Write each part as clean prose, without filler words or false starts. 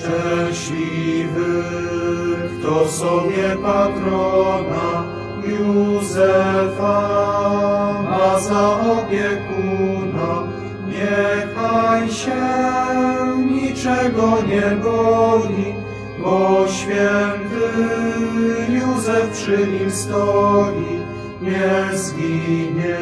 Szczęśliwy, kto sobie patrona Józefa ma za opiekuna. Niechaj się niczego nie boi, bo święty Józef przy nim stoi, nie zginie.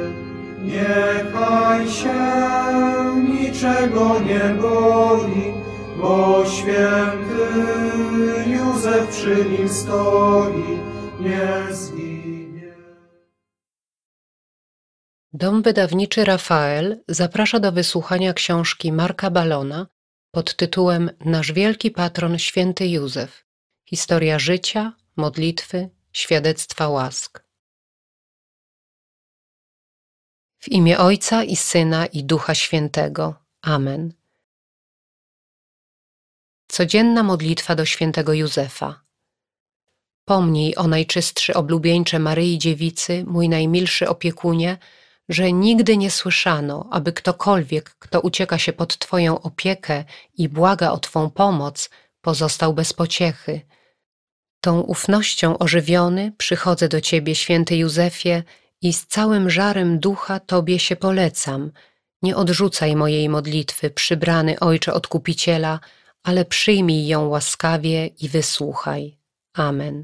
Niechaj się niczego nie boi, bo święty Józef przy nim stoi, nie zginie. Dom wydawniczy Rafael zaprasza do wysłuchania książki Marka Balona pod tytułem Nasz wielki patron święty Józef. Historia życia, modlitwy, świadectwa łask. W imię Ojca i Syna i Ducha Świętego. Amen. Codzienna modlitwa do świętego Józefa. Pomnij, o najczystszy oblubieńcze Maryi Dziewicy, mój najmilszy opiekunie, że nigdy nie słyszano, aby ktokolwiek, kto ucieka się pod Twoją opiekę i błaga o Twą pomoc, pozostał bez pociechy. Tą ufnością ożywiony przychodzę do Ciebie, święty Józefie, i z całym żarem ducha Tobie się polecam. Nie odrzucaj mojej modlitwy, przybrany Ojcze Odkupiciela, ale przyjmij ją łaskawie i wysłuchaj. Amen.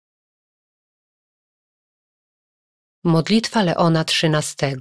Modlitwa Leona XIII.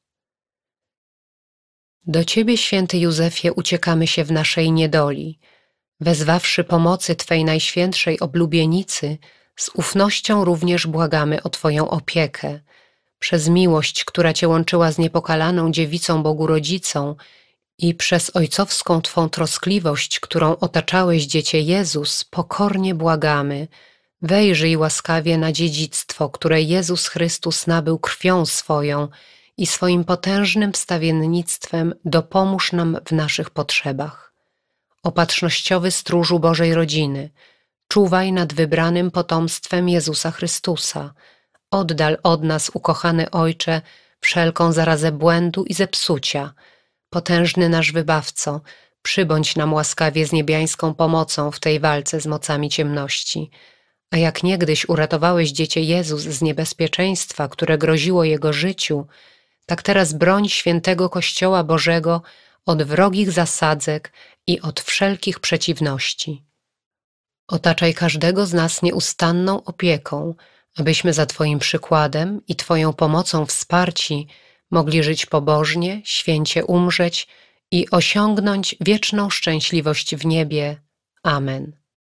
Do Ciebie, święty Józefie, uciekamy się w naszej niedoli. Wezwawszy pomocy Twej najświętszej oblubienicy, z ufnością również błagamy o Twoją opiekę. Przez miłość, która Cię łączyła z niepokalaną dziewicą Bogu Rodzicą i przez ojcowską Twą troskliwość, którą otaczałeś Dziecię Jezus, pokornie błagamy, wejrzyj łaskawie na dziedzictwo, które Jezus Chrystus nabył krwią swoją i swoim potężnym wstawiennictwem dopomóż nam w naszych potrzebach. Opatrznościowy stróżu Bożej rodziny, czuwaj nad wybranym potomstwem Jezusa Chrystusa. Oddal od nas, ukochany Ojcze, wszelką zarazę błędu i zepsucia. Potężny nasz Wybawco, przybądź nam łaskawie z niebiańską pomocą w tej walce z mocami ciemności. A jak niegdyś uratowałeś Dziecię Jezus z niebezpieczeństwa, które groziło Jego życiu, tak teraz broń świętego Kościoła Bożego od wrogich zasadzek i od wszelkich przeciwności. Otaczaj każdego z nas nieustanną opieką, abyśmy za Twoim przykładem i Twoją pomocą wsparci mogli żyć pobożnie, święcie umrzeć i osiągnąć wieczną szczęśliwość w niebie. Amen.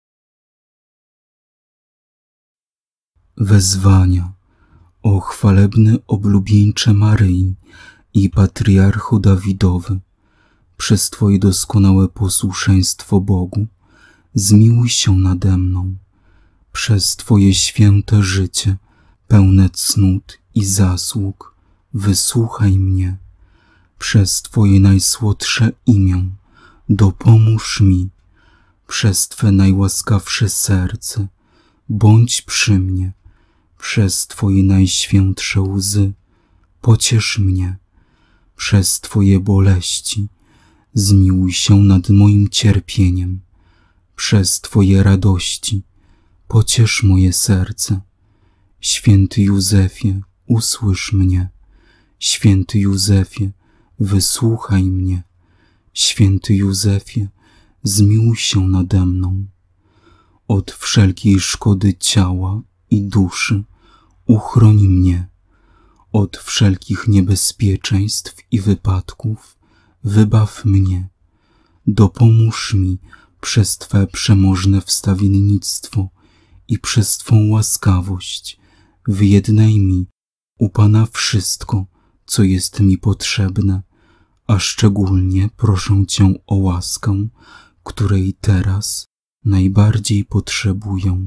Wezwania. O chwalebny oblubieńcze Maryi i patriarchu Dawidowy, przez Twoje doskonałe posłuszeństwo Bogu, zmiłuj się nade mną. Przez Twoje święte życie, pełne cnót i zasług, wysłuchaj mnie. Przez Twoje najsłodsze imię, dopomóż mi. Przez Twe najłaskawsze serce, bądź przy mnie. Przez Twoje najświętsze łzy, pociesz mnie. Przez Twoje boleści, zmiłuj się nad moim cierpieniem. Przez Twoje radości, pociesz moje serce. Święty Józefie, usłysz mnie. Święty Józefie, wysłuchaj mnie. Święty Józefie, zmiłuj się nade mną. Od wszelkiej szkody ciała i duszy uchroń mnie. Od wszelkich niebezpieczeństw i wypadków wybaw mnie. Dopomóż mi przez Twe przemożne wstawiennictwo i przez Twą łaskawość. Wyjednaj mi u Pana wszystko, co jest mi potrzebne, a szczególnie proszę Cię o łaskę, której teraz najbardziej potrzebuję.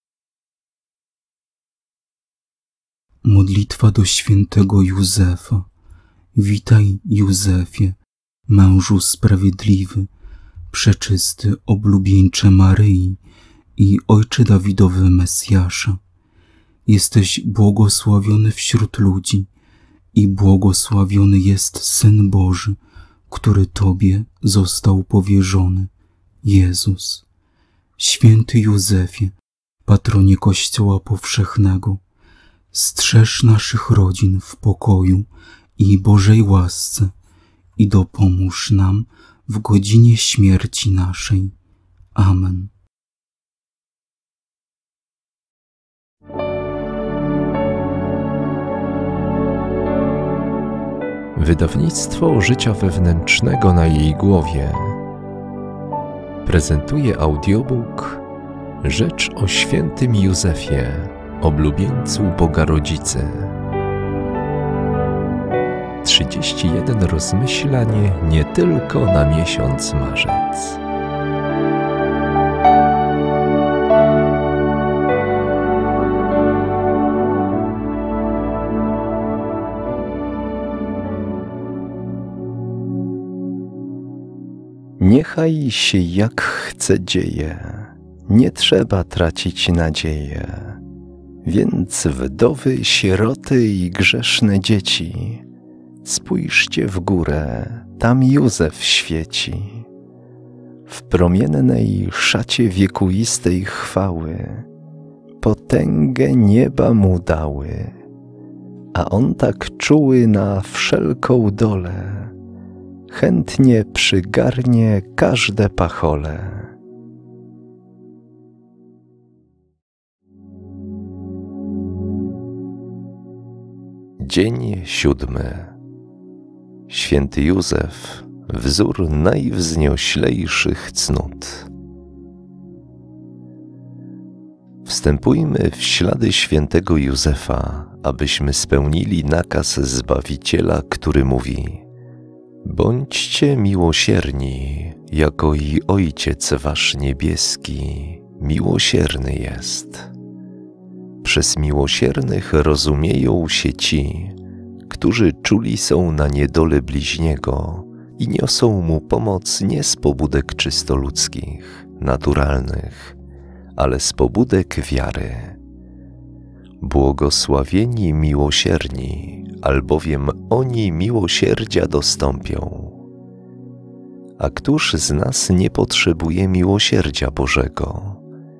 Modlitwa do świętego Józefa. Witaj, Józefie, mężu sprawiedliwy, przeczysty oblubieńcze Maryi i Ojcze Dawidowy Mesjasza. Jesteś błogosławiony wśród ludzi i błogosławiony jest Syn Boży, który Tobie został powierzony. Jezus. Święty Józefie, patronie Kościoła powszechnego, strzeż naszych rodzin w pokoju i Bożej łasce i dopomóż nam w godzinie śmierci naszej. Amen. Wydawnictwo Życia Wewnętrznego na jej głowie prezentuje audiobook Rzecz o świętym Józefie, oblubieńcu Boga Rodzicy. 31 rozmyślań nie tylko na miesiąc marzec. Niechaj się jak chce dzieje, nie trzeba tracić nadzieję. Więc wdowy, sieroty i grzeszne dzieci, spójrzcie w górę, tam Józef świeci. W promiennej szacie wiekuistej chwały potęgę nieba mu dały, a on tak czuły na wszelką dolę, chętnie przygarnie każde pachole. Dzień 7. Święty Józef, wzór najwznioślejszych cnót. Wstępujmy w ślady świętego Józefa, abyśmy spełnili nakaz Zbawiciela, który mówi: bądźcie miłosierni, jako i Ojciec wasz niebieski miłosierny jest. Przez miłosiernych rozumieją się ci, którzy czuli są na niedole bliźniego i niosą mu pomoc nie z pobudek czysto ludzkich, naturalnych, ale z pobudek wiary. Błogosławieni miłosierni, albowiem oni miłosierdzia dostąpią. A któż z nas nie potrzebuje miłosierdzia Bożego?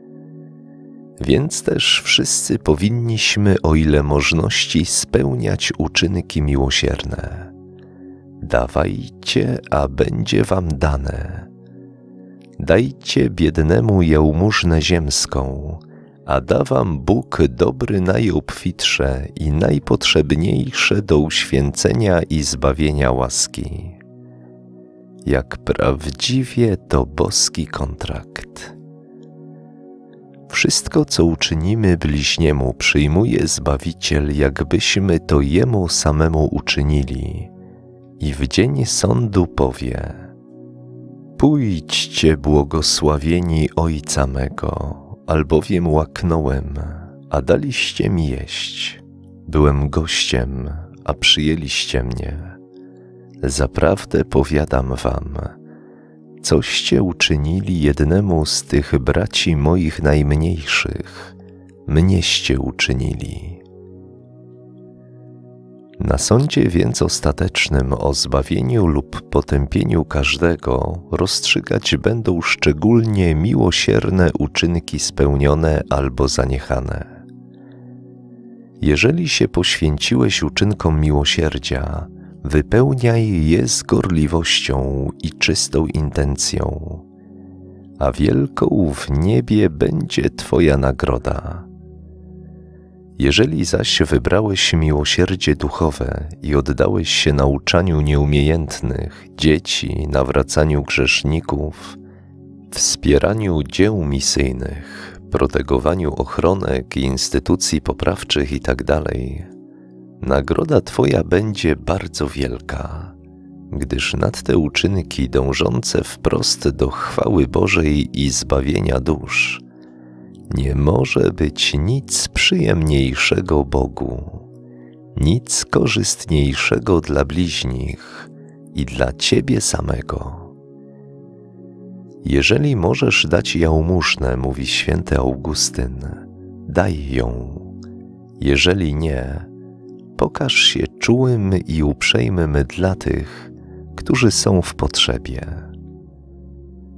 Więc też wszyscy powinniśmy, o ile możności, spełniać uczynki miłosierne. Dawajcie, a będzie wam dane. Dajcie biednemu jałmużnę ziemską, a da wam Bóg dobry najobfitsze i najpotrzebniejsze do uświęcenia i zbawienia łaski. Jak prawdziwie to boski kontrakt. Wszystko, co uczynimy bliźniemu, przyjmuje Zbawiciel, jakbyśmy to Jemu samemu uczynili, i w dzień sądu powie: pójdźcie, błogosławieni Ojca mego, albowiem łaknąłem, a daliście mi jeść. Byłem gościem, a przyjęliście mnie. Zaprawdę powiadam wam, coście uczynili jednemu z tych braci moich najmniejszych, mnieście uczynili. Na sądzie więc ostatecznym o zbawieniu lub potępieniu każdego rozstrzygać będą szczególnie miłosierne uczynki spełnione albo zaniechane. Jeżeli się poświęciłeś uczynkom miłosierdzia, wypełniaj je z gorliwością i czystą intencją, a wielką w niebie będzie Twoja nagroda. Jeżeli zaś wybrałeś miłosierdzie duchowe i oddałeś się nauczaniu nieumiejętnych, dzieci, nawracaniu grzeszników, wspieraniu dzieł misyjnych, protegowaniu ochronek i instytucji poprawczych itd., nagroda Twoja będzie bardzo wielka, gdyż nad te uczynki dążące wprost do chwały Bożej i zbawienia dusz nie może być nic przyjemniejszego Bogu, nic korzystniejszego dla bliźnich i dla Ciebie samego. Jeżeli możesz dać jałmużnę, mówi święty Augustyn, daj ją. Jeżeli nie, pokaż się czułym i uprzejmym dla tych, którzy są w potrzebie.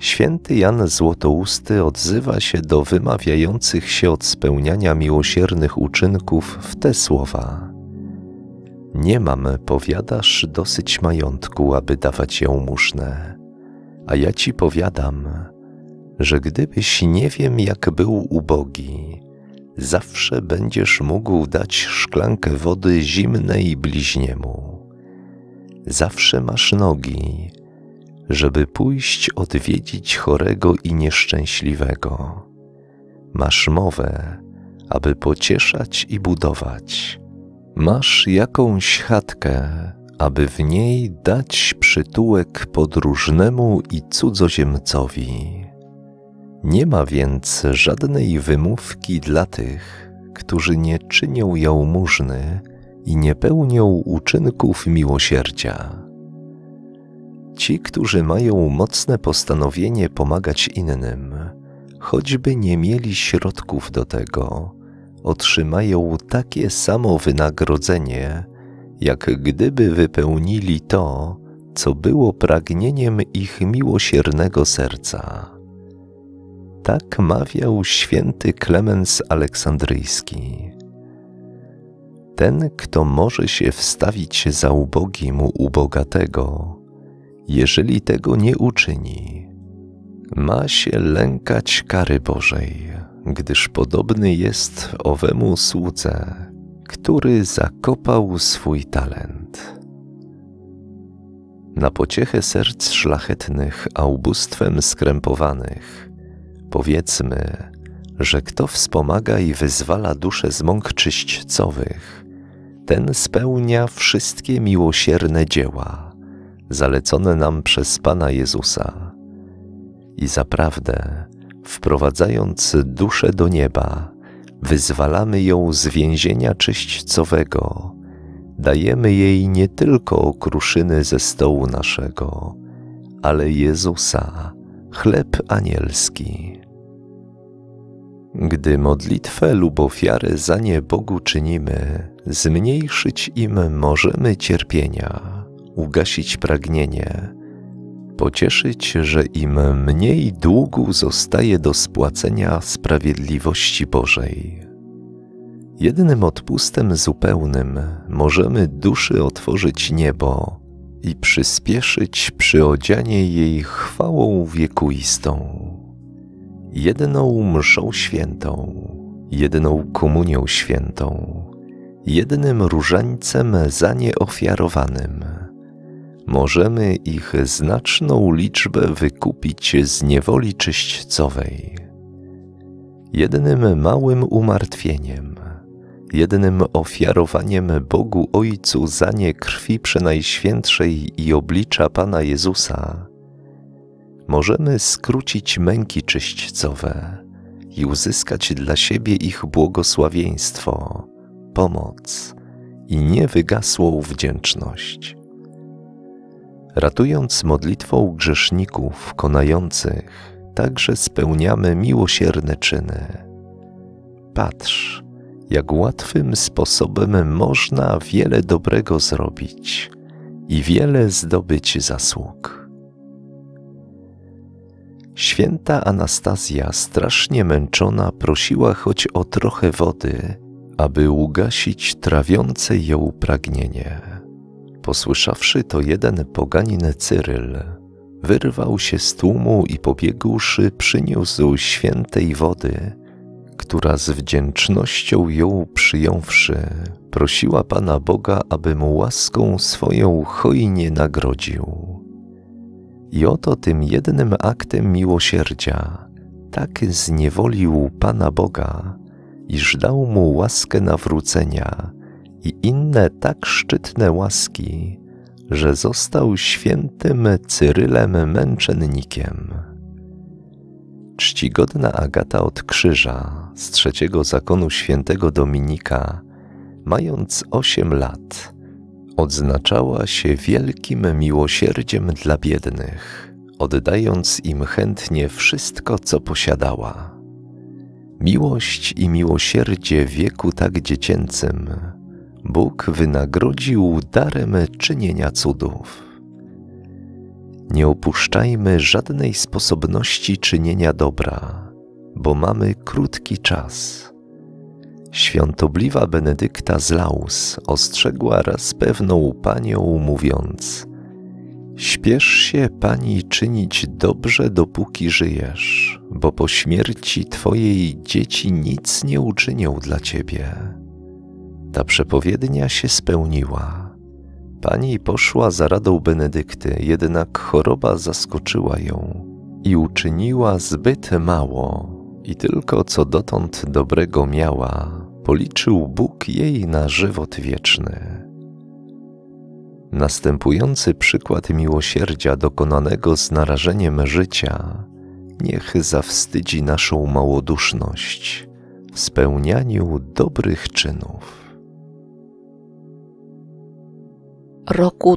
Święty Jan Złotousty odzywa się do wymawiających się od spełniania miłosiernych uczynków w te słowa: nie mam, powiadasz, dosyć majątku, aby dawać jałmużnę, a ja ci powiadam, że gdybyś nie wiem jak był ubogi, zawsze będziesz mógł dać szklankę wody zimnej bliźniemu. Zawsze masz nogi, żeby pójść odwiedzić chorego i nieszczęśliwego. Masz mowę, aby pocieszać i budować. Masz jakąś chatkę, aby w niej dać przytułek podróżnemu i cudzoziemcowi. Nie ma więc żadnej wymówki dla tych, którzy nie czynią jałmużny i nie pełnią uczynków miłosierdzia. Ci, którzy mają mocne postanowienie pomagać innym, choćby nie mieli środków do tego, otrzymają takie samo wynagrodzenie, jak gdyby wypełnili to, co było pragnieniem ich miłosiernego serca. Tak mawiał święty Klemens Aleksandryjski. Ten, kto może się wstawić za ubogim u bogatego, jeżeli tego nie uczyni, ma się lękać kary Bożej, gdyż podobny jest owemu słudze, który zakopał swój talent. Na pociechę serc szlachetnych, a ubóstwem skrępowanych, powiedzmy, że kto wspomaga i wyzwala duszę z mąk czyśćcowych, ten spełnia wszystkie miłosierne dzieła zalecone nam przez Pana Jezusa. I zaprawdę, wprowadzając duszę do nieba, wyzwalamy ją z więzienia czyśćcowego, dajemy jej nie tylko okruszyny ze stołu naszego, ale Jezusa, chleb anielski. Gdy modlitwę lub ofiarę za nie Bogu czynimy, zmniejszyć im możemy cierpienia, ugasić pragnienie, pocieszyć, że im mniej długu zostaje do spłacenia sprawiedliwości Bożej. Jednym odpustem zupełnym możemy duszy otworzyć niebo i przyspieszyć przyodzianie jej chwałą wiekuistą. Jedną mszą świętą, jedną komunią świętą, jednym różańcem za nie ofiarowanym możemy ich znaczną liczbę wykupić z niewoli czyśćcowej. Jednym małym umartwieniem, jednym ofiarowaniem Bogu Ojcu za nie krwi przenajświętszej i oblicza Pana Jezusa możemy skrócić męki czyśćcowe i uzyskać dla siebie ich błogosławieństwo, pomoc i niewygasłą wdzięczność. Ratując modlitwą grzeszników konających, także spełniamy miłosierne czyny. Patrz, jak łatwym sposobem można wiele dobrego zrobić i wiele zdobyć zasług. Święta Anastazja, strasznie męczona, prosiła choć o trochę wody, aby ugasić trawiące ją pragnienie. Posłyszawszy to, jeden poganin Cyryl wyrwał się z tłumu i pobiegłszy przyniósł świętej wody, która z wdzięcznością ją przyjąwszy, prosiła Pana Boga, aby mu łaską swoją hojnie nagrodził. I oto tym jednym aktem miłosierdzia tak zniewolił Pana Boga, iż dał mu łaskę nawrócenia i inne tak szczytne łaski, że został świętym Cyrylem męczennikiem. Czcigodna Agata od Krzyża z 3. zakonu świętego Dominika, mając 8 lat, odznaczała się wielkim miłosierdziem dla biednych, oddając im chętnie wszystko, co posiadała. Miłość i miłosierdzie w wieku tak dziecięcym Bóg wynagrodził darem czynienia cudów. Nie opuszczajmy żadnej sposobności czynienia dobra, bo mamy krótki czas. Świątobliwa Benedykta z Laus ostrzegła raz pewną panią, mówiąc: śpiesz się, pani, czynić dobrze, dopóki żyjesz, bo po śmierci twojej dzieci nic nie uczynią dla ciebie. Ta przepowiednia się spełniła. Pani poszła za radą Benedykty, jednak choroba zaskoczyła ją i uczyniła zbyt mało, i tylko co dotąd dobrego miała, policzył Bóg jej na żywot wieczny. Następujący przykład miłosierdzia dokonanego z narażeniem życia niech zawstydzi naszą małoduszność w spełnianiu dobrych czynów. Roku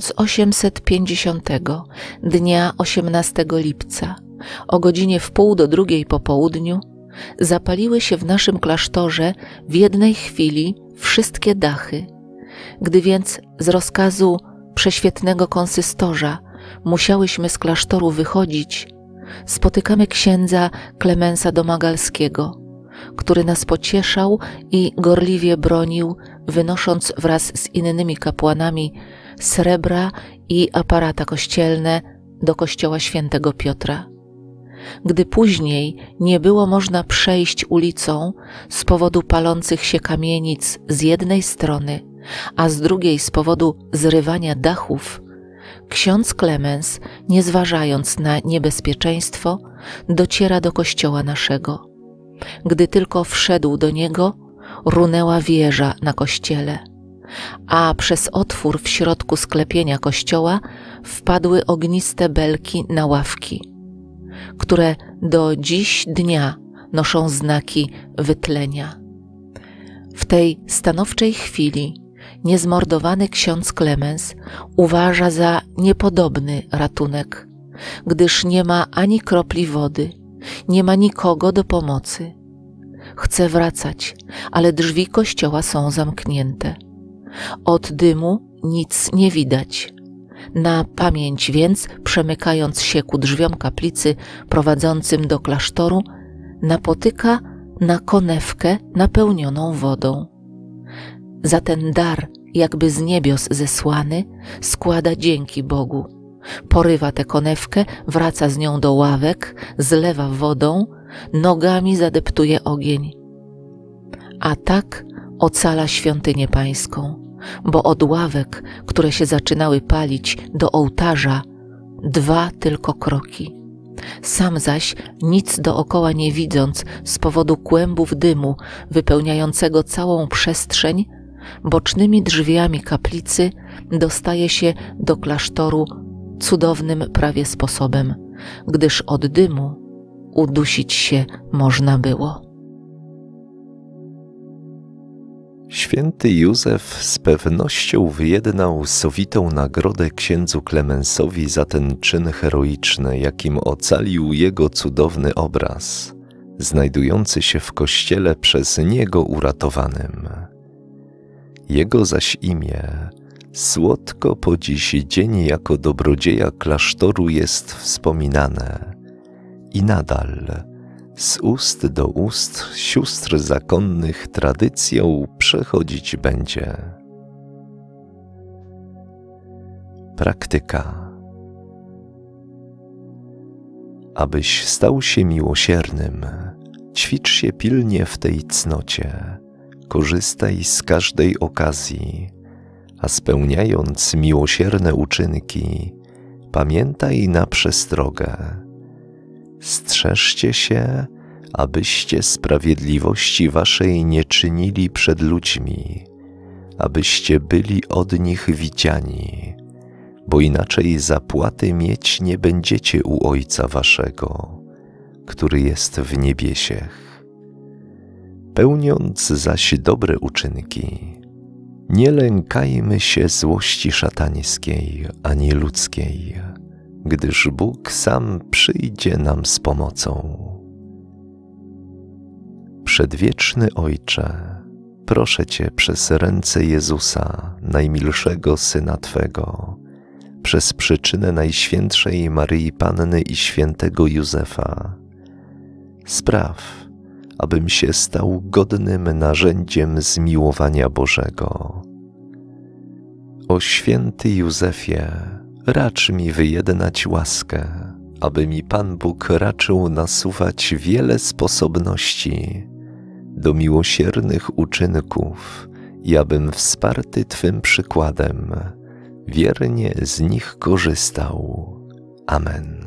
1850, dnia 18 lipca, o godzinie 1:30 po południu, zapaliły się w naszym klasztorze w jednej chwili wszystkie dachy. Gdy więc z rozkazu prześwietnego konsystorza musiałyśmy z klasztoru wychodzić, spotykamy księdza Klemensa Domagalskiego, który nas pocieszał i gorliwie bronił, wynosząc wraz z innymi kapłanami srebra i aparata kościelne do kościoła świętego Piotra. Gdy później nie było można przejść ulicą z powodu palących się kamienic z jednej strony, a z drugiej z powodu zrywania dachów, ksiądz Klemens, nie zważając na niebezpieczeństwo, dociera do kościoła naszego. Gdy tylko wszedł do niego, runęła wieża na kościele, a przez otwór w środku sklepienia kościoła wpadły ogniste belki na ławki, które do dziś dnia noszą znaki wytlenia. W tej stanowczej chwili niezmordowany ksiądz Klemens uważa za niepodobny ratunek, gdyż nie ma ani kropli wody, nie ma nikogo do pomocy. Chce wracać, ale drzwi kościoła są zamknięte. Od dymu nic nie widać. Na pamięć więc, przemykając się ku drzwiom kaplicy prowadzącym do klasztoru, napotyka na konewkę napełnioną wodą. Za ten dar, jakby z niebios zesłany, składa dzięki Bogu. Porywa tę konewkę, wraca z nią do ławek, zlewa wodą, nogami zadeptuje ogień. A tak ocala świątynię pańską, bo od ławek, które się zaczynały palić, do ołtarza 2 tylko kroki. Sam zaś, nic dookoła nie widząc z powodu kłębów dymu wypełniającego całą przestrzeń, bocznymi drzwiami kaplicy dostaje się do klasztoru cudownym prawie sposobem, gdyż od dymu udusić się można było. Święty Józef z pewnością wyjednał sowitą nagrodę księdzu Klemensowi za ten czyn heroiczny, jakim ocalił jego cudowny obraz, znajdujący się w kościele przez niego uratowanym. Jego zaś imię słodko po dziś dzień jako dobrodzieja klasztoru jest wspominane i nadal z ust do ust sióstr zakonnych tradycją przechodzić będzie. Praktyka. Abyś stał się miłosiernym, ćwicz się pilnie w tej cnocie, korzystaj z każdej okazji, a spełniając miłosierne uczynki, pamiętaj na przestrogę. Strzeżcie się, abyście sprawiedliwości waszej nie czynili przed ludźmi, abyście byli od nich widziani, bo inaczej zapłaty mieć nie będziecie u Ojca waszego, który jest w niebiesiech. Pełniąc zaś dobre uczynki, nie lękajmy się złości szatańskiej ani ludzkiej, gdyż Bóg sam przyjdzie nam z pomocą. Przedwieczny Ojcze, proszę Cię przez ręce Jezusa, najmilszego Syna Twego, przez przyczynę Najświętszej Maryi Panny i świętego Józefa, spraw, abym się stał godnym narzędziem zmiłowania Bożego. O święty Józefie, racz mi wyjednać łaskę, aby mi Pan Bóg raczył nasuwać wiele sposobności do miłosiernych uczynków i abym wsparty Twym przykładem wiernie z nich korzystał. Amen.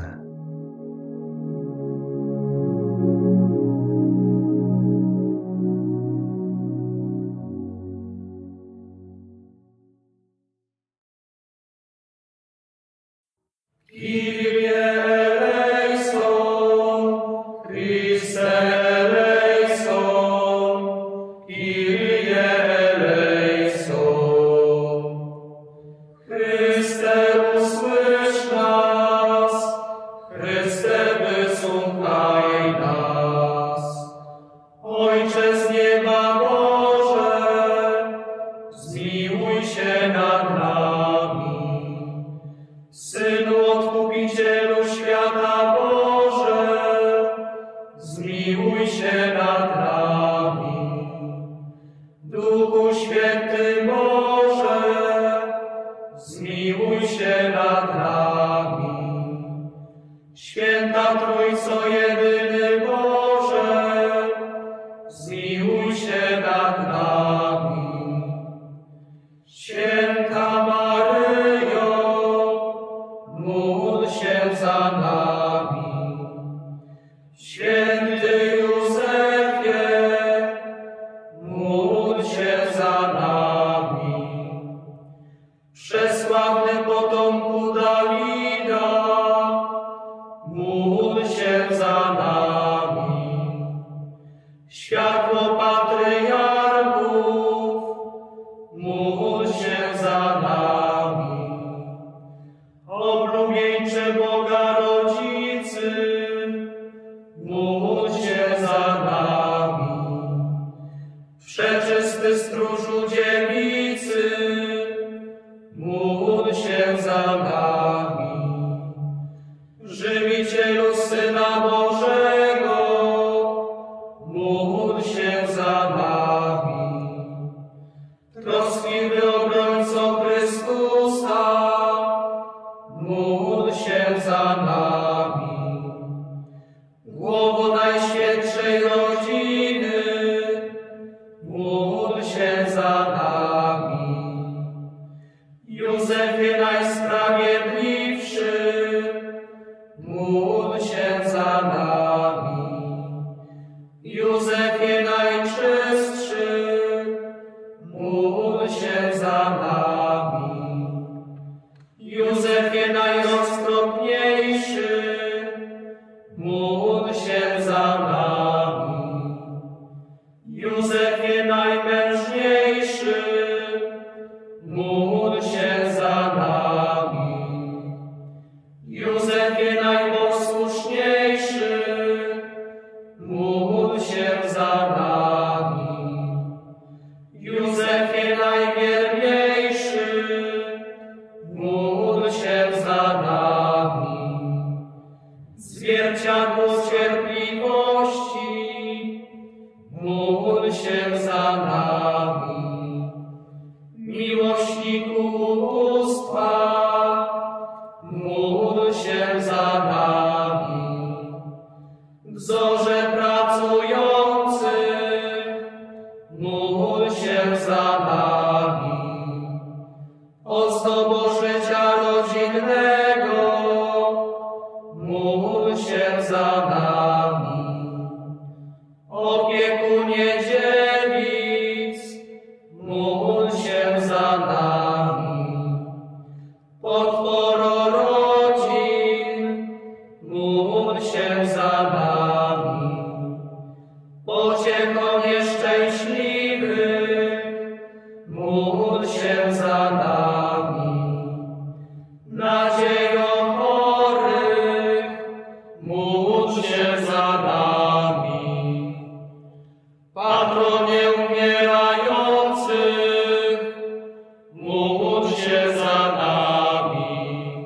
Módl się za nami.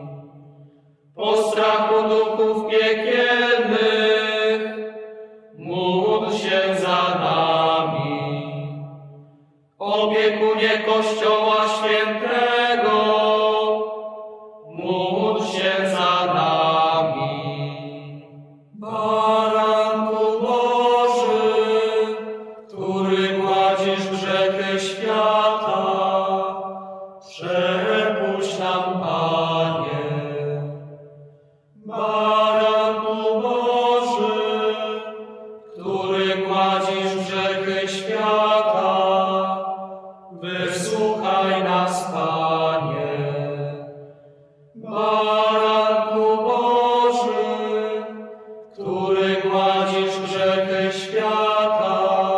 Baranku Boży, który gładzisz grzechy świata,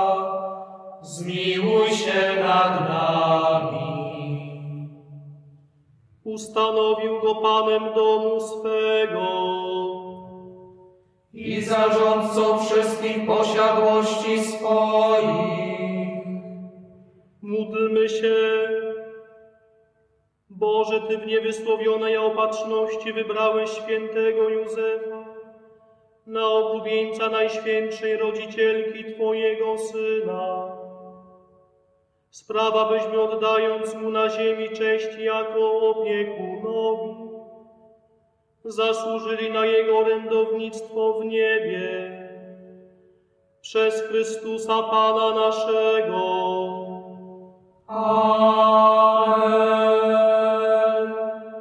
zmiłuj się nad nami. Ustanowił go Panem domu swego I zarządcą wszystkich posiadłości swoich. Módlmy się. Boże, Ty w niewysłowionej opatrzności wybrałeś świętego Józefa na oblubieńca Najświętszej Rodzicielki Twojego Syna. Sprawa, byśmy oddając Mu na ziemi cześć jako opiekunowi, zasłużyli na Jego orędownictwo w niebie. Przez Chrystusa Pana naszego. Amen.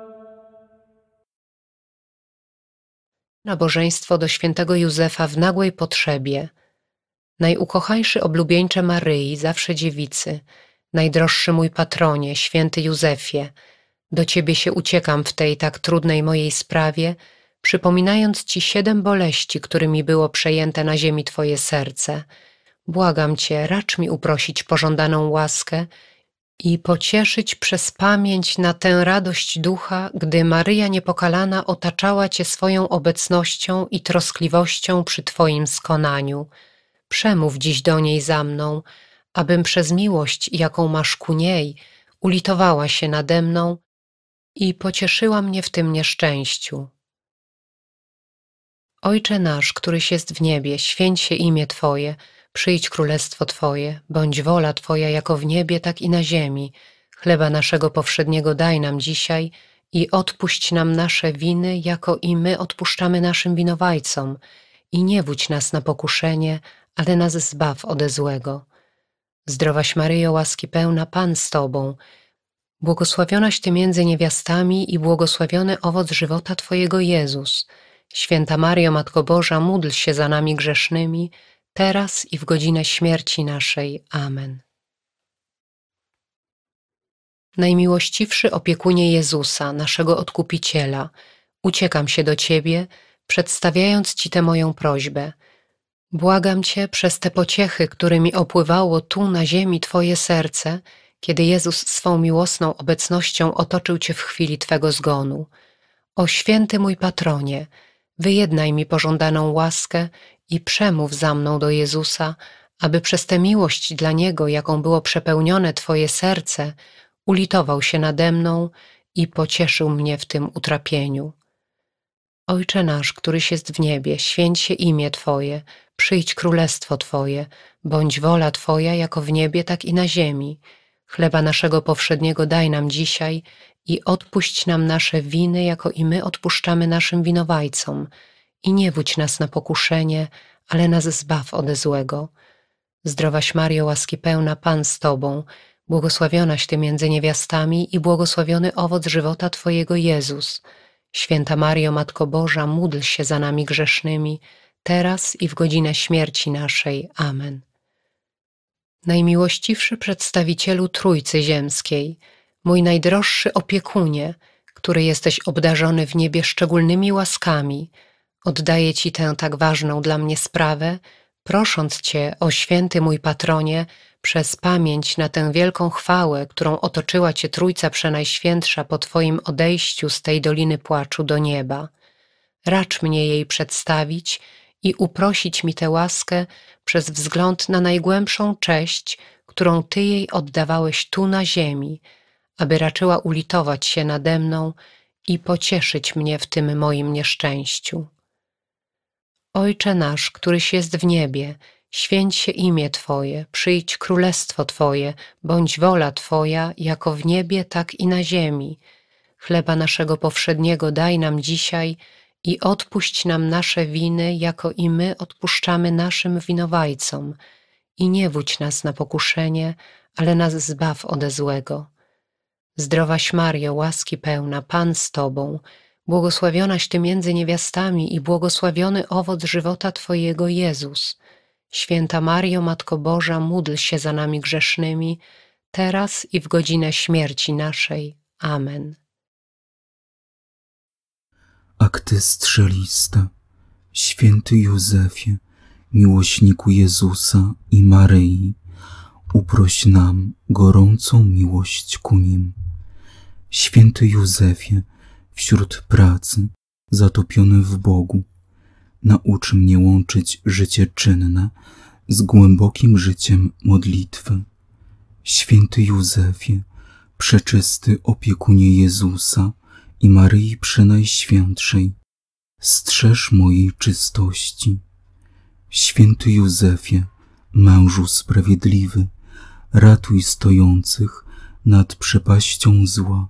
Nabożeństwo do świętego Józefa w nagłej potrzebie. Najukochańszy oblubieńcze Maryi, zawsze dziewicy, najdroższy mój patronie, święty Józefie, do Ciebie się uciekam w tej tak trudnej mojej sprawie, przypominając Ci 7 boleści, którymi było przejęte na ziemi Twoje serce. Błagam Cię, racz mi uprosić pożądaną łaskę i pocieszyć przez pamięć na tę radość ducha, gdy Maryja Niepokalana otaczała Cię swoją obecnością i troskliwością przy Twoim skonaniu. Przemów dziś do niej za mną, abym przez miłość, jaką masz ku niej, ulitowała się nade mną i pocieszyła mnie w tym nieszczęściu. Ojcze nasz, któryś jest w niebie, święć się imię Twoje, przyjdź królestwo Twoje, bądź wola Twoja jako w niebie, tak i na ziemi. Chleba naszego powszedniego daj nam dzisiaj i odpuść nam nasze winy, jako i my odpuszczamy naszym winowajcom. I nie wódź nas na pokuszenie, ale nas zbaw ode złego. Zdrowaś Maryjo, łaski pełna, Pan z Tobą, błogosławionaś Ty między niewiastami i błogosławiony owoc żywota Twojego Jezus. Święta Maryjo, Matko Boża, módl się za nami grzesznymi, teraz i w godzinę śmierci naszej. Amen. Najmiłościwszy opiekunie Jezusa, naszego Odkupiciela, uciekam się do Ciebie, przedstawiając Ci tę moją prośbę. Błagam Cię przez te pociechy, którymi opływało tu na ziemi Twoje serce, kiedy Jezus swą miłosną obecnością otoczył Cię w chwili Twego zgonu. O święty mój patronie, wyjednaj mi pożądaną łaskę i przemów za mną do Jezusa, aby przez tę miłość dla Niego, jaką było przepełnione Twoje serce, ulitował się nade mną i pocieszył mnie w tym utrapieniu. Ojcze nasz, któryś jest w niebie, święć się imię Twoje, przyjdź królestwo Twoje, bądź wola Twoja jako w niebie, tak i na ziemi. Chleba naszego powszedniego daj nam dzisiaj i odpuść nam nasze winy, jako i my odpuszczamy naszym winowajcom. I nie wódź nas na pokuszenie, ale nas zbaw ode złego. Zdrowaś Maryjo, łaski pełna, Pan z Tobą, błogosławionaś Ty między niewiastami i błogosławiony owoc żywota Twojego Jezus. Święta Maryjo, Matko Boża, módl się za nami grzesznymi, teraz i w godzinę śmierci naszej. Amen. Najmiłościwszy przedstawicielu Trójcy Ziemskiej, mój najdroższy opiekunie, który jesteś obdarzony w niebie szczególnymi łaskami, oddaję Ci tę tak ważną dla mnie sprawę, prosząc Cię, o święty mój patronie, przez pamięć na tę wielką chwałę, którą otoczyła Cię Trójca Przenajświętsza po Twoim odejściu z tej doliny płaczu do nieba. Racz mnie jej przedstawić i uprosić mi tę łaskę przez wzgląd na najgłębszą cześć, którą Ty jej oddawałeś tu na ziemi, aby raczyła ulitować się nade mną i pocieszyć mnie w tym moim nieszczęściu. Ojcze nasz, któryś jest w niebie, święć się imię Twoje, przyjdź królestwo Twoje, bądź wola Twoja, jako w niebie, tak i na ziemi. Chleba naszego powszedniego daj nam dzisiaj i odpuść nam nasze winy, jako i my odpuszczamy naszym winowajcom. I nie wódź nas na pokuszenie, ale nas zbaw ode złego. Zdrowaś Maryjo, łaski pełna, Pan z Tobą, błogosławionaś Ty między niewiastami i błogosławiony owoc żywota Twojego Jezus. Święta Maryjo, Matko Boża, módl się za nami grzesznymi, teraz i w godzinę śmierci naszej. Amen. Akty strzeliste. Święty Józefie, miłośniku Jezusa i Maryi, uproś nam gorącą miłość ku nim. Święty Józefie, wśród pracy, zatopiony w Bogu, naucz mnie łączyć życie czynne z głębokim życiem modlitwy. Święty Józefie, przeczysty opiekunie Jezusa i Maryi Przenajświętszej, strzeż mojej czystości. Święty Józefie, mężu sprawiedliwy, ratuj stojących nad przepaścią zła.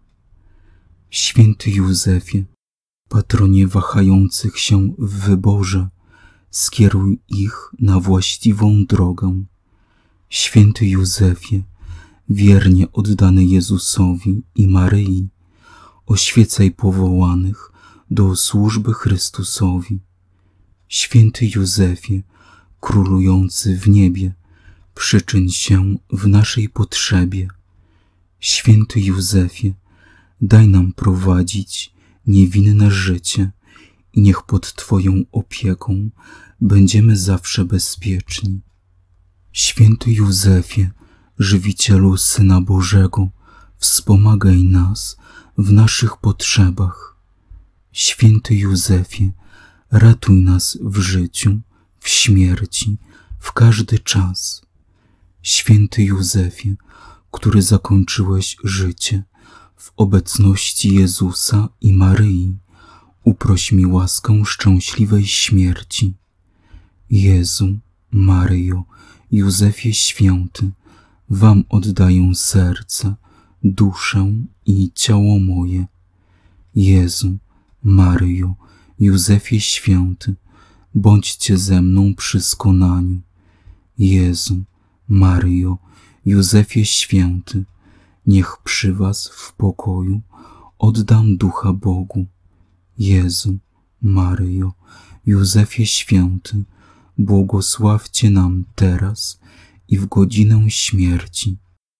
Święty Józefie, patronie wahających się w wyborze, skieruj ich na właściwą drogę. Święty Józefie, wiernie oddany Jezusowi i Maryi, oświecaj powołanych do służby Chrystusowi. Święty Józefie, królujący w niebie, przyczyń się w naszej potrzebie. Święty Józefie, daj nam prowadzić niewinne życie i niech pod Twoją opieką będziemy zawsze bezpieczni. Święty Józefie, żywicielu Syna Bożego, wspomagaj nas w naszych potrzebach. Święty Józefie, ratuj nas w życiu, w śmierci, w każdy czas. Święty Józefie, który zakończyłeś życie w obecności Jezusa i Maryi, uproś mi łaskę szczęśliwej śmierci. Jezu, Maryjo, Józefie święty, Wam oddaję serce, duszę i ciało moje. Jezu, Maryjo, Józefie święty, bądźcie ze mną przy skonaniu. Jezu, Maryjo, Józefie święty, niech przy Was w pokoju oddam ducha Bogu. Jezu, Maryjo, Józefie święty, błogosławcie nam teraz i w godzinę śmierci.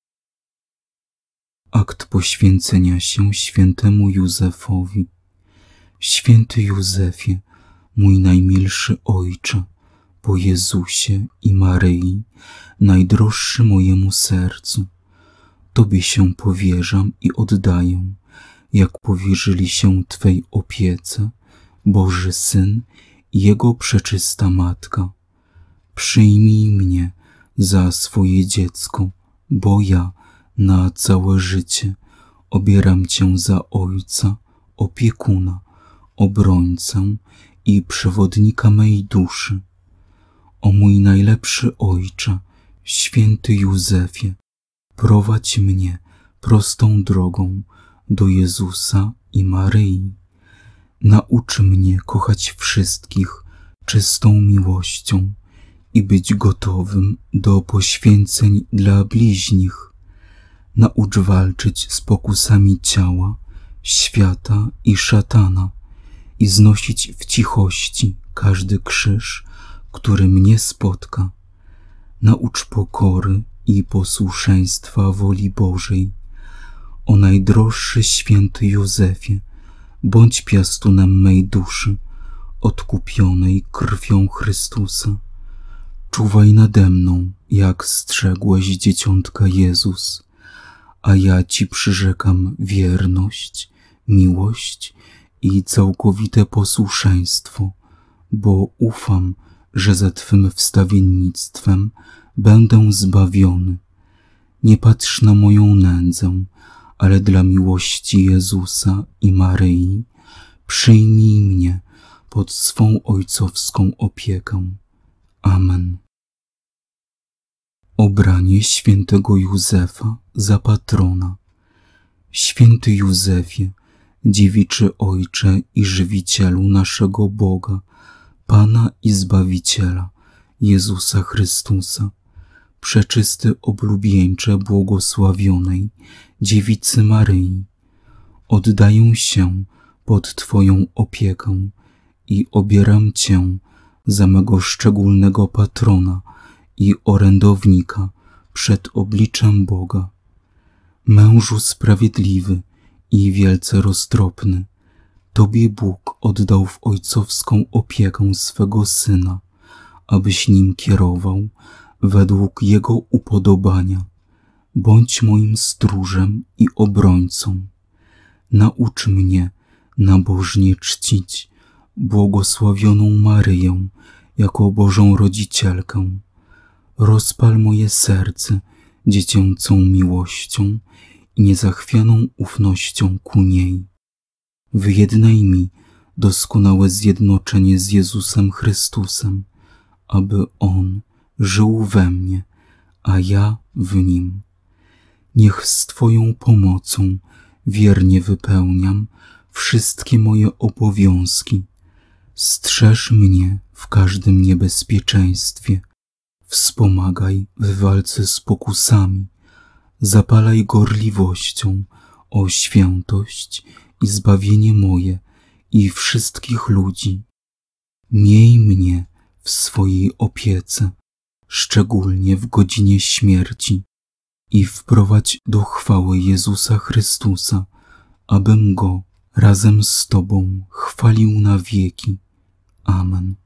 Akt poświęcenia się świętemu Józefowi. Święty Józefie, mój najmilszy Ojcze, po Jezusie i Maryi, najdroższy mojemu sercu, Tobie się powierzam i oddaję, jak powierzyli się Twej opiece Boży Syn i Jego przeczysta Matka. Przyjmij mnie za swoje dziecko, bo ja na całe życie obieram Cię za Ojca, opiekuna, obrońcę i przewodnika mej duszy. O mój najlepszy Ojcze, święty Józefie, prowadź mnie prostą drogą do Jezusa i Maryi. Naucz mnie kochać wszystkich czystą miłością i być gotowym do poświęceń dla bliźnich. Naucz walczyć z pokusami ciała, świata i szatana i znosić w cichości każdy krzyż, który mnie spotka. Naucz pokory i posłuszeństwa woli Bożej. O najdroższy święty Józefie, bądź piastunem mej duszy, odkupionej krwią Chrystusa. Czuwaj nade mną, jak strzegłeś dzieciątka Jezus, a ja Ci przyrzekam wierność, miłość i całkowite posłuszeństwo, bo ufam, że za Twym wstawiennictwem będę zbawiony. Nie patrz na moją nędzę, ale dla miłości Jezusa i Maryi przyjmij mnie pod swą ojcowską opiekę. Amen. Obranie świętego Józefa za patrona. Święty Józefie, dziewiczy Ojcze i żywicielu naszego Boga, Pana i Zbawiciela, Jezusa Chrystusa, przeczysty oblubieńcze błogosławionej Dziewicy Maryi, oddaję się pod Twoją opiekę i obieram Cię za mego szczególnego patrona i orędownika przed obliczem Boga. Mężu sprawiedliwy i wielce roztropny, Tobie Bóg oddał w ojcowską opiekę swego Syna, abyś nim kierował według Jego upodobania. Bądź moim stróżem i obrońcą. Naucz mnie nabożnie czcić błogosławioną Maryję jako Bożą Rodzicielkę. Rozpal moje serce dziecięcą miłością i niezachwianą ufnością ku niej. Wyjednaj mi doskonałe zjednoczenie z Jezusem Chrystusem, aby On żył we mnie, a ja w Nim. Niech z Twoją pomocą wiernie wypełniam wszystkie moje obowiązki. Strzeż mnie w każdym niebezpieczeństwie. Wspomagaj w walce z pokusami. Zapalaj gorliwością o świętość i zbawienie moje i wszystkich ludzi. Miej mnie w swojej opiece, szczególnie w godzinie śmierci, i wprowadź do chwały Jezusa Chrystusa, abym Go razem z Tobą chwalił na wieki. Amen.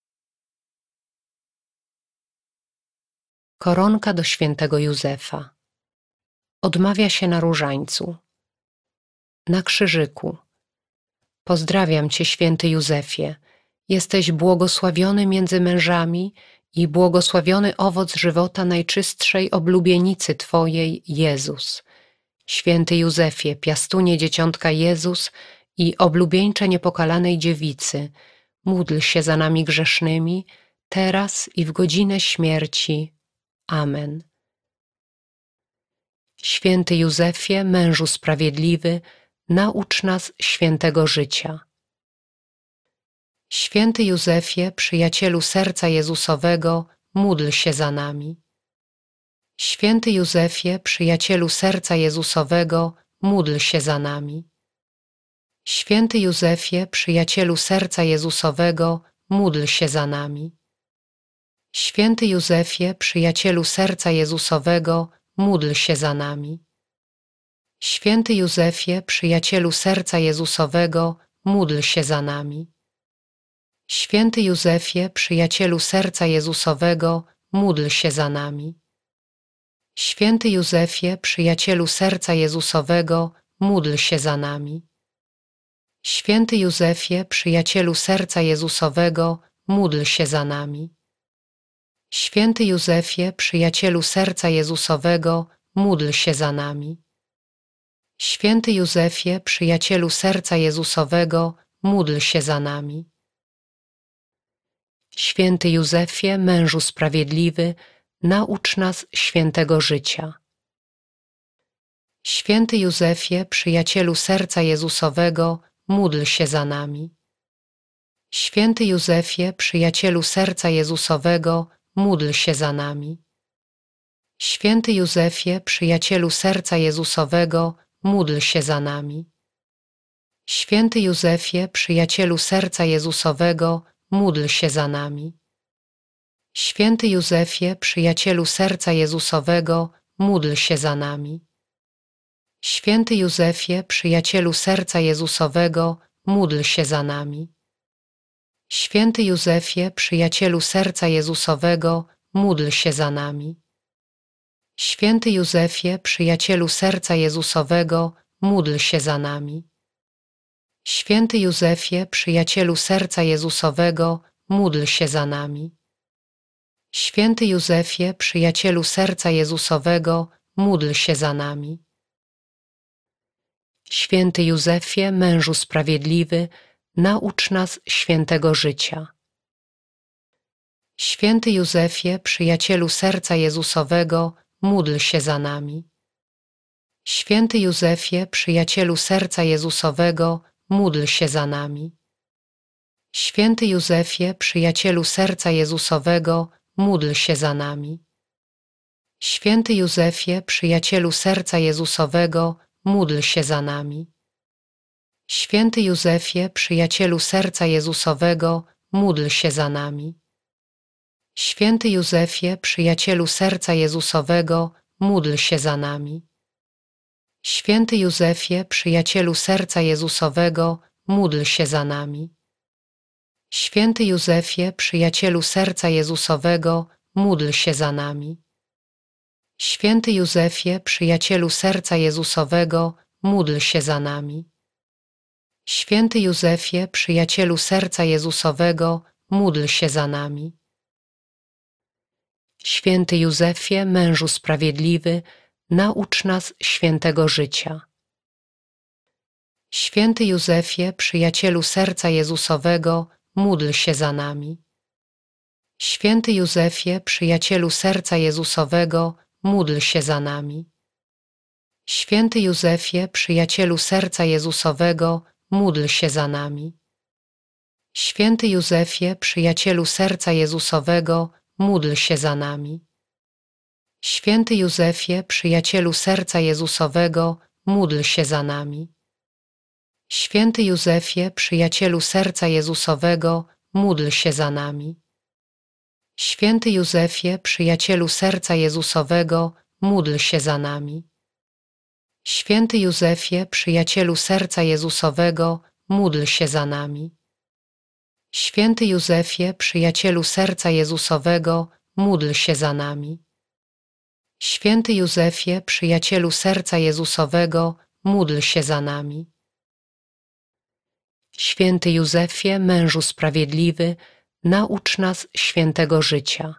Koronka do świętego Józefa. Odmawia się na różańcu. Na krzyżyku. Pozdrawiam Cię, święty Józefie. Jesteś błogosławiony między mężami i błogosławiony owoc żywota najczystszej oblubienicy Twojej, Jezus. Święty Józefie, piastunie dzieciątka Jezus i oblubieńcze niepokalanej dziewicy, módl się za nami grzesznymi, teraz i w godzinę śmierci. Amen. Święty Józefie, mężu sprawiedliwy, naucz nas świętego życia. Święty Józefie, przyjacielu serca Jezusowego, módl się za nami. Święty Józefie, przyjacielu serca Jezusowego, módl się za nami. Święty Józefie, przyjacielu serca Jezusowego, módl się za nami. Święty Józefie, przyjacielu serca Jezusowego, módl się za nami. Święty Józefie, przyjacielu serca Jezusowego, módl się za nami. Święty Józefie, przyjacielu serca Jezusowego, módl się za nami. Święty Józefie, przyjacielu serca Jezusowego, módl się za nami. Święty Józefie, przyjacielu serca Jezusowego, módl się za nami. Święty Józefie, przyjacielu serca Jezusowego, módl się za nami. Święty Józefie, przyjacielu serca Jezusowego, módl się za nami. Święty Józefie, mężu sprawiedliwy, naucz nas świętego życia. Święty Józefie, przyjacielu serca Jezusowego, módl się za nami. Święty Józefie, przyjacielu serca Jezusowego, módl się za nami. Święty Józefie, przyjacielu serca Jezusowego, módl się za nami. Święty Józefie, przyjacielu serca Jezusowego, módl się za nami. Święty Józefie, przyjacielu serca Jezusowego, módl się za nami. Święty Józefie, przyjacielu serca Jezusowego, módl się za nami. Święty Józefie, przyjacielu serca Jezusowego, módl się za nami. Święty Józefie, przyjacielu serca Jezusowego, módl się za nami. Święty Józefie, przyjacielu serca Jezusowego, módl się za nami. Święty Józefie, przyjacielu serca Jezusowego, módl się za nami. Święty Józefie, mężu sprawiedliwy, naucz nas świętego życia. Święty Józefie, przyjacielu serca Jezusowego, módl się za nami. Święty Józefie, przyjacielu serca Jezusowego, módl się za nami. Święty Józefie, przyjacielu serca Jezusowego, módl się za nami. Święty Józefie, przyjacielu serca Jezusowego, módl się za nami. Święty Józefie, przyjacielu serca Jezusowego, módl się za nami. Święty Józefie, przyjacielu serca Jezusowego, módl się za nami. Święty Józefie, przyjacielu serca Jezusowego, módl się za nami. Święty Józefie, przyjacielu serca Jezusowego, módl się za nami. Święty Józefie, przyjacielu serca Jezusowego, módl się za nami. Święty Józefie, przyjacielu serca Jezusowego, módl się za nami. Święty Józefie, mężu sprawiedliwy, naucz nas świętego życia. Święty Józefie, przyjacielu serca Jezusowego, módl się za nami. Święty Józefie, przyjacielu serca Jezusowego, módl się za nami. Święty Józefie, przyjacielu serca Jezusowego, módl się za nami. Święty Józefie, przyjacielu serca Jezusowego, módl się za nami. Święty Józefie, przyjacielu serca Jezusowego, módl się za nami. Święty Józefie, przyjacielu serca Jezusowego, módl się za nami. Święty Józefie, przyjacielu serca Jezusowego, módl się za nami. Święty Józefie, przyjacielu serca Jezusowego, módl się za nami. Święty Józefie, przyjacielu serca Jezusowego, módl się za nami. Święty Józefie, przyjacielu serca Jezusowego, módl się za nami. Święty Józefie, mężu sprawiedliwy, naucz nas świętego życia.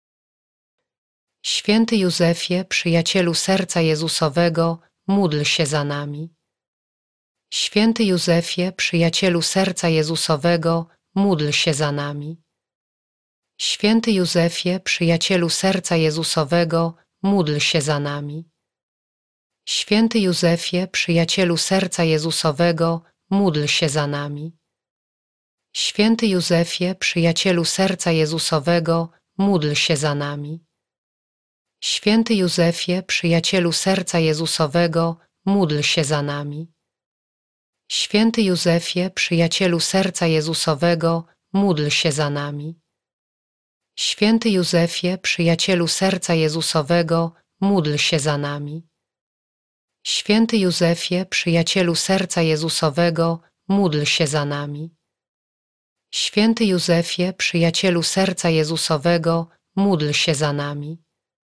Święty Józefie, przyjacielu serca Jezusowego, módl się za nami. Święty Józefie, przyjacielu serca Jezusowego, módl się za nami. Święty Józefie, przyjacielu serca Jezusowego, módl się za nami. Święty Józefie, przyjacielu serca Jezusowego, módl się za nami. Święty Józefie, przyjacielu serca Jezusowego, módl się za nami. Święty Józefie, przyjacielu serca Jezusowego, módl się za nami. Święty Józefie, przyjacielu serca Jezusowego, módl się za nami. Święty Józefie, przyjacielu serca Jezusowego, módl się za nami. Święty Józefie, przyjacielu serca Jezusowego, módl się za nami. Święty Józefie, przyjacielu serca Jezusowego, módl się za nami.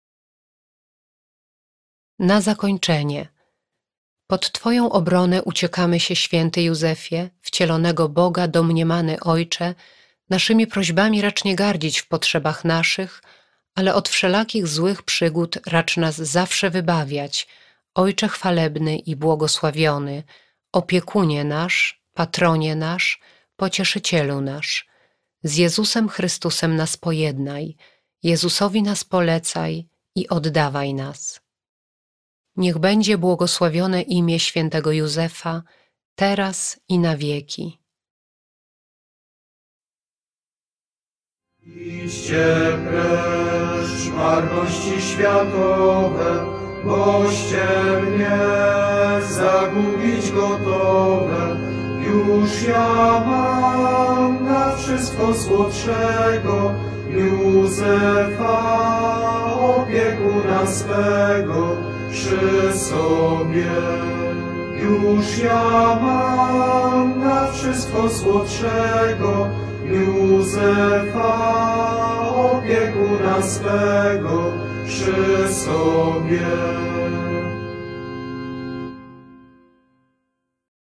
Na zakończenie. Pod Twoją obronę uciekamy się, święty Józefie, wcielonego Boga, domniemany Ojcze, naszymi prośbami racz nie gardzić w potrzebach naszych, ale od wszelakich złych przygód racz nas zawsze wybawiać, Ojcze chwalebny i błogosławiony, opiekunie nasz, patronie nasz, pocieszycielu nasz. Z Jezusem Chrystusem nas pojednaj, Jezusowi nas polecaj i oddawaj nas. Niech będzie błogosławione imię świętego Józefa, teraz i na wieki. Idźcie precz, marności światowe, boście mnie zagubić gotowe. Już ja mam na wszystko słodszego Józefa, opiekuna swego przy sobie. Już ja mam na wszystko słodszego Józefa, opiekuna swego przy sobie.